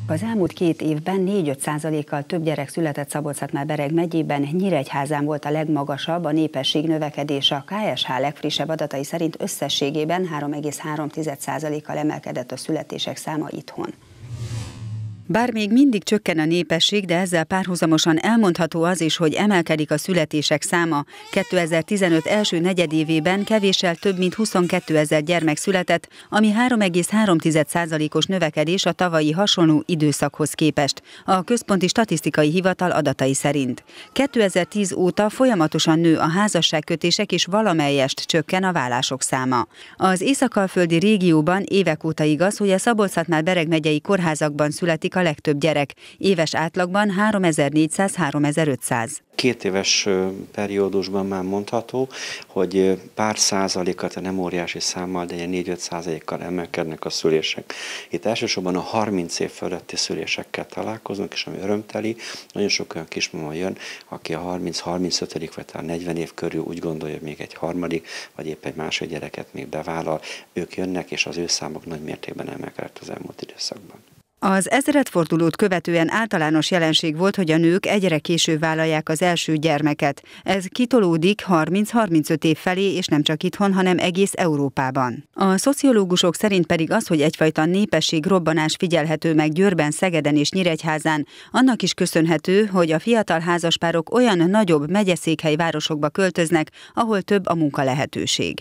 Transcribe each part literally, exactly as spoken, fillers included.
Az elmúlt két évben négy-öt százalékkal több gyerek született Szabolcs-Szatmár-Bereg megyében, Nyíregyházán volt a legmagasabb a népesség növekedése. A ká es há legfrissebb adatai szerint összességében három egész három százalékkal emelkedett a születések száma itthon. Bár még mindig csökken a népesség, de ezzel párhuzamosan elmondható az is, hogy emelkedik a születések száma. kétezer-tizenöt első negyedévében kevéssel több mint huszonkétezer gyermek született, ami három egész három százalékos növekedés a tavalyi hasonló időszakhoz képest, a Központi Statisztikai Hivatal adatai szerint. kétezer-tíz óta folyamatosan nő a házasságkötések és valamelyest csökken a vállások száma. Az észak-alföldi régióban évek óta igaz, hogy a Szabolcs-Szatmár-Bereg megyei kórházakban születik a legtöbb gyerek. Éves átlagban háromezer-négyszáz - háromezer-ötszáz. Két éves periódusban már mondható, hogy pár százalékat, nem óriási számmal, de ilyen négy-öt százalékkal emelkednek a szülések. Itt elsősorban a harminc év fölötti szülésekkel találkoznak, és ami örömteli, nagyon sok olyan kismama jön, aki a harminc-harmincöt vagy talán negyven év körül úgy gondolja, hogy még egy harmadik, vagy épp egy második gyereket még bevállal. Ők jönnek, és az ő számok nagy mértékben emelkedett az elmúlt időszakban. Az ezredfordulót követően általános jelenség volt, hogy a nők egyre később vállalják az első gyermeket. Ez kitolódik harminc-harmincöt év felé, és nem csak itthon, hanem egész Európában. A szociológusok szerint pedig az, hogy egyfajta népességrobbanás figyelhető meg Győrben, Szegeden és Nyíregyházán, annak is köszönhető, hogy a fiatal házaspárok olyan nagyobb megyeszékhely városokba költöznek, ahol több a munkalehetőség.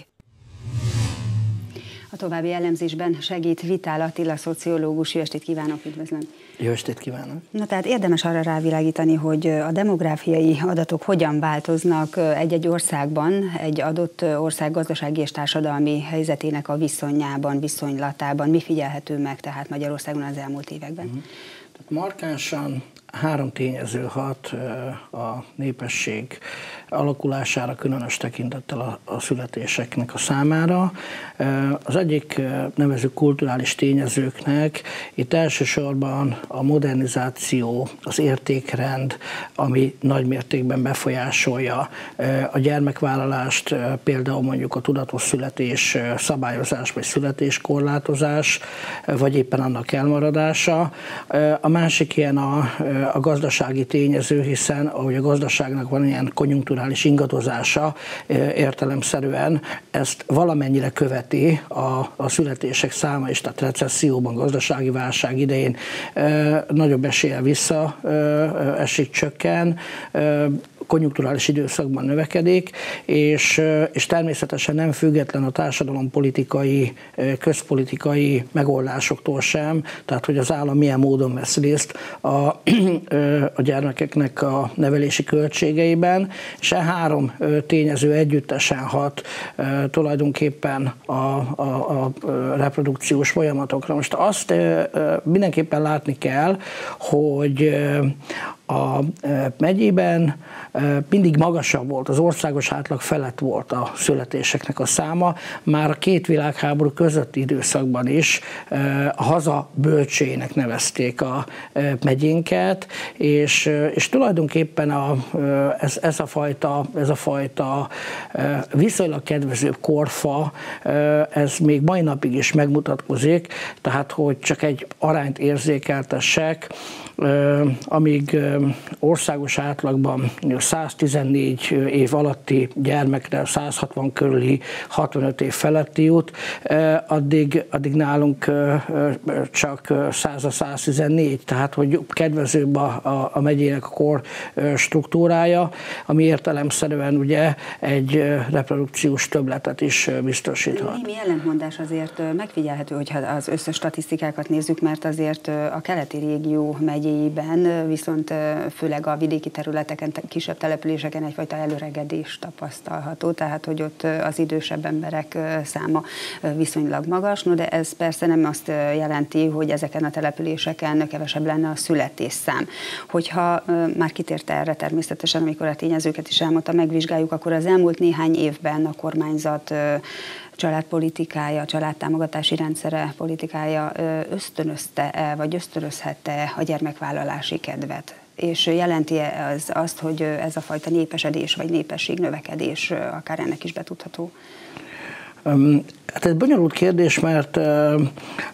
A további elemzésben segít Vitál Attila szociológus. Jó estét kívánok, üdvözlöm! Jó estét kívánok! Na tehát érdemes arra rávilágítani, hogy a demográfiai adatok hogyan változnak egy-egy országban, egy adott ország gazdasági és társadalmi helyzetének a viszonyában, viszonylatában. Mi figyelhető meg tehát Magyarországon az elmúlt években? Uh-huh. Markánsan három tényező hat a népesség alakulására, különös tekintettel a, a születéseknek a számára. Az egyik nevezük kulturális tényezőknek, itt elsősorban a modernizáció, az értékrend, ami nagy mértékben befolyásolja a gyermekvállalást, például mondjuk a tudatos születés szabályozás vagy születéskorlátozás, vagy éppen annak elmaradása. A másik ilyen a, a gazdasági tényező, hiszen ahogy a gazdaságnak van ilyen konjunkturális ingadozása értelemszerűen, ezt valamennyire követi a, a születések száma is, tehát recesszióban, gazdasági válság idején nagyobb eséllyel visszaesik, csökken, konjunkturális időszakban növekedik, és, és természetesen nem független a társadalompolitikai, közpolitikai megoldásoktól sem, tehát hogy az állam milyen módon vesz részt a, a gyermekeknek a nevelési költségeiben, és e három tényező együttesen hat tulajdonképpen a, a, a reprodukciós folyamatokra. Most azt mindenképpen látni kell, hogy a megyében mindig magasabb volt, az országos átlag felett volt a születéseknek a száma, már a két világháború közötti időszakban is a haza bölcsének nevezték a megyénket, és, és tulajdonképpen a, ez, ez, a fajta, ez a fajta viszonylag kedvező korfa, ez még mai napig is megmutatkozik, tehát hogy csak egy arányt érzékeltessek, amíg országos átlagban száztizennégy év alatti gyermekre száz hatvan körüli hatvanöt év feletti jut, addig, addig nálunk csak száz száztizennégy, tehát hogy kedvezőbb a, a, a megyének a kor struktúrája, ami értelemszerűen ugye egy reprodukciós többletet is biztosíthat. Némi ellentmondás azért megfigyelhető, hogyha az összes statisztikákat nézzük, mert azért a keleti régió megyéiben, viszont főleg a vidéki területeken, kisebb településeken egyfajta előregedés tapasztalható, tehát hogy ott az idősebb emberek száma viszonylag magas, no de ez persze nem azt jelenti, hogy ezeken a településeken kevesebb lenne a születésszám. Hogyha már kitért erre természetesen, amikor a tényezőket is elmondta, megvizsgáljuk, akkor az elmúlt néhány évben a kormányzat családpolitikája, családtámogatási rendszere politikája ösztönözte-e, vagy ösztönözhette a gyermekvállalási kedvet? És jelenti-e az azt, hogy ez a fajta népesedés, vagy népességnövekedés akár ennek is betudható? Hát ez bonyolult kérdés, mert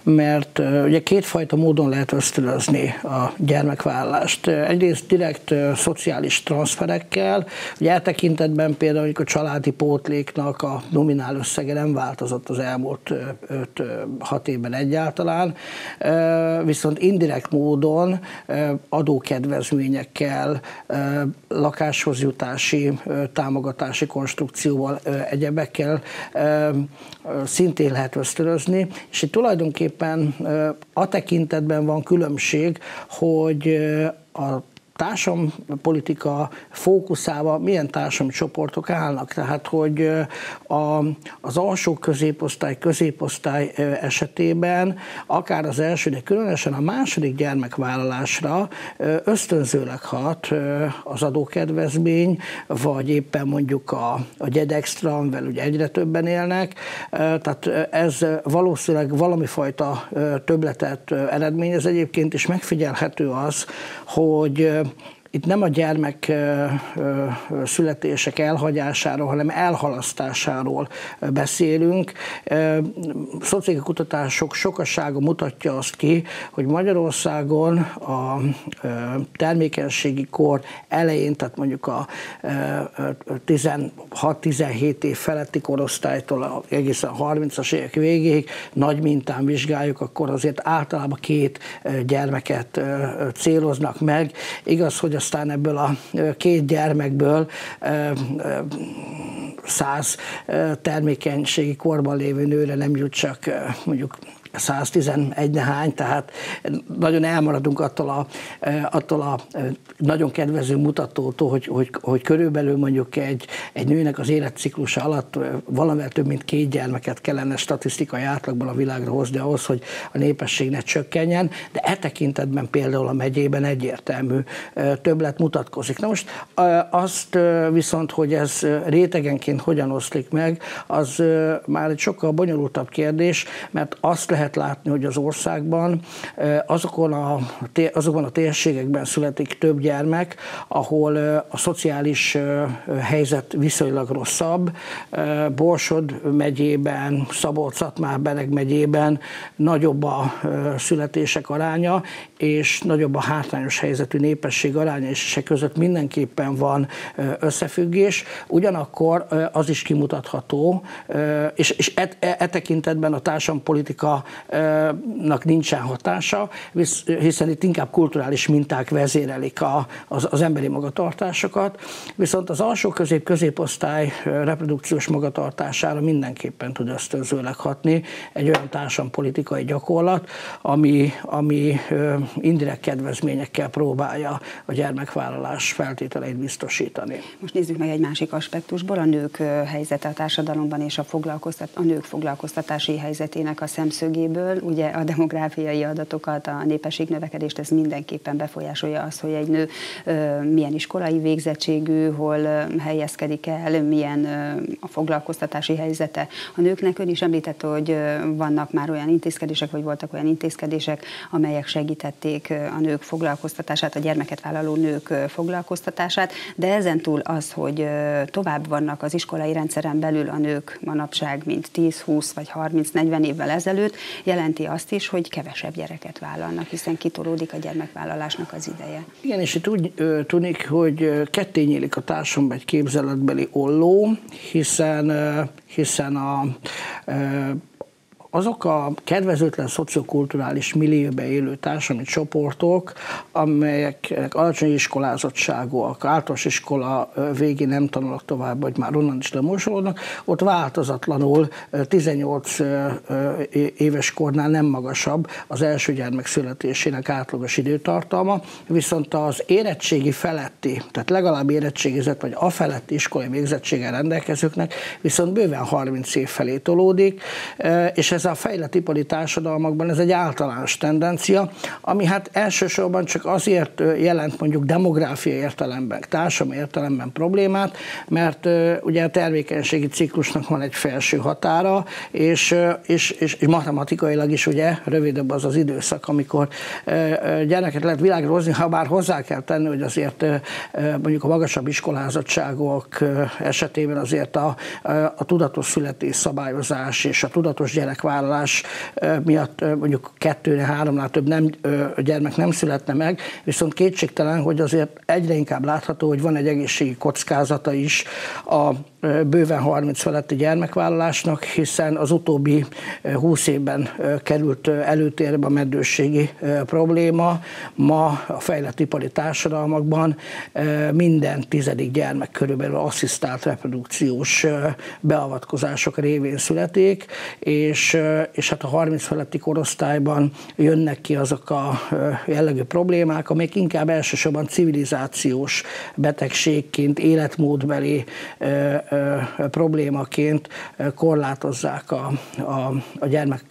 mert ugye kétfajta módon lehet ösztönözni a gyermekvállalást. Egyrészt direkt szociális transzferekkel, ugye eltekintetben például a családi pótléknak a nominál összege nem változott az elmúlt öt-hat évben egyáltalán, viszont indirekt módon adókedvezményekkel, lakáshoz jutási, támogatási konstrukcióval, egyebekkel szintén lehet ösztönözni, és itt tulajdonképpen a tekintetben van különbség, hogy a társadalompolitika fókuszában milyen társadalmi csoportok állnak. Tehát, hogy a, az alsó középosztály, középosztály esetében akár az első, de különösen a második gyermekvállalásra ösztönzőleg hat az adókedvezmény, vagy éppen mondjuk a, a gyedextra, amivel ugye egyre többen élnek. Tehát ez valószínűleg valami fajta többletet eredményez. Egyébként is megfigyelhető az, hogy itt nem a gyermek születések elhagyásáról, hanem elhalasztásáról beszélünk. Szociális kutatások sokasága mutatja azt ki, hogy Magyarországon a termékenységi kor elején, tehát mondjuk a tizenhat-tizenhét év feletti korosztálytól egészen harmincas évek végéig nagy mintán vizsgáljuk, akkor azért általában két gyermeket céloznak meg. Igaz, hogy aztán ebből a két gyermekből száz termékenységi korban lévő nőre nem jut csak mondjuk száztizenegy nehány, tehát nagyon elmaradunk attól a, attól a nagyon kedvező mutatótól, hogy, hogy, hogy körülbelül mondjuk egy, egy nőnek az életciklusa alatt valamivel több mint két gyermeket kellene statisztikai átlagban a világra hozni ahhoz, hogy a népesség ne csökkenjen, de e tekintetben például a megyében egyértelmű többlet mutatkozik. Na most azt viszont, hogy ez rétegenként hogyan oszlik meg, az már egy sokkal bonyolultabb kérdés, mert azt lehet lehet látni, hogy az országban azokon a, azokban a térségekben születik több gyermek, ahol a szociális helyzet viszonylag rosszabb. Borsod megyében, Szabolcs-Szatmár-Bereg megyében nagyobb a születések aránya, és nagyobb a hátrányos helyzetű népesség aránya, és e között mindenképpen van összefüggés. Ugyanakkor az is kimutatható, és, és e, e tekintetben a társadalompolitika nak nincsen hatása, hiszen itt inkább kulturális minták vezérelik a, az, az emberi magatartásokat, viszont az alsó közép-középosztály reprodukciós magatartására mindenképpen tud ösztönzőleg hatni egy olyan társadalompolitikai gyakorlat, ami, ami indirekt kedvezményekkel próbálja a gyermekvállalás feltételeit biztosítani. Most nézzük meg egy másik aspektusból, a nők helyzete a társadalomban és a, foglalkoztat, a nők foglalkoztatási helyzetének a szemszögéből. Ugye a demográfiai adatokat, a népességnövekedést, ez mindenképpen befolyásolja azt, hogy egy nő milyen iskolai végzettségű, hol helyezkedik el, milyen a foglalkoztatási helyzete a nőknek. Ön is említette, hogy vannak már olyan intézkedések, vagy voltak olyan intézkedések, amelyek segítették a nők foglalkoztatását, a gyermeket vállaló nők foglalkoztatását, de ezen túl az, hogy tovább vannak az iskolai rendszeren belül a nők manapság, mint tíz, húsz vagy harminc, negyven évvel ezelőtt, jelenti azt is, hogy kevesebb gyereket vállalnak, hiszen kitolódik a gyermekvállalásnak az ideje. Igen, és itt úgy tűnik, hogy ketté nyílik a társadalomban egy képzeletbeli olló, hiszen, hiszen a azok a kedvezőtlen szociokulturális millióben élő társadalmi csoportok, amelyek alacsony iskolázottságúak, általános iskola végén nem tanulnak tovább, vagy már onnan is lemosolódnak, ott változatlanul tizennyolc éves kornál nem magasabb az első gyermek születésének átlagos időtartalma, viszont az érettségi feletti, tehát legalább érettségizett, vagy a feletti iskolai végzettséggel rendelkezőknek viszont bőven harminc év felé tolódik, és ez a fejlett ipari társadalmakban ez egy általános tendencia, ami hát elsősorban csak azért jelent mondjuk demográfiai értelemben, társadalmi értelemben problémát, mert ugye a termékenységi ciklusnak van egy felső határa, és, és, és, és matematikailag is ugye rövidebb az az időszak, amikor gyermeket lehet világra hozni, ha bár hozzá kell tenni, hogy azért mondjuk a magasabb iskolázottságok esetében azért a, a tudatos születés szabályozás és a tudatos gyerekvállalás gyermekvállalás miatt mondjuk kettőnél, háromnál több nem, gyermek nem születne meg, viszont kétségtelen, hogy azért egyre inkább látható, hogy van egy egészségi kockázata is a bőven harminc feletti gyermekvállalásnak, hiszen az utóbbi húsz évben került előtérbe a meddősségi probléma. Ma a fejlett ipari társadalmakban minden tizedik gyermek körülbelül asszisztált reprodukciós beavatkozások révén születik, és, és hát a harminc feletti korosztályban jönnek ki azok a jellegű problémák, amelyek inkább elsősorban civilizációs betegségként, életmódbeli problémaként korlátozzák a, a, a gyermek,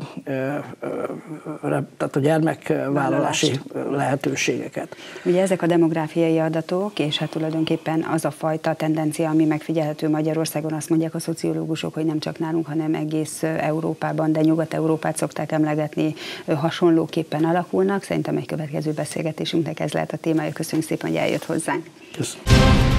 tehát a gyermekvállalási lehetőségeket. Ugye ezek a demográfiai adatok, és hát tulajdonképpen az a fajta tendencia, ami megfigyelhető Magyarországon, azt mondják a szociológusok, hogy nem csak nálunk, hanem egész Európában, de Nyugat-Európát szokták emlegetni, hasonlóképpen alakulnak. Szerintem egy következő beszélgetésünknek ez lehet a témája. Köszönjük szépen, hogy eljött hozzánk. Köszönöm.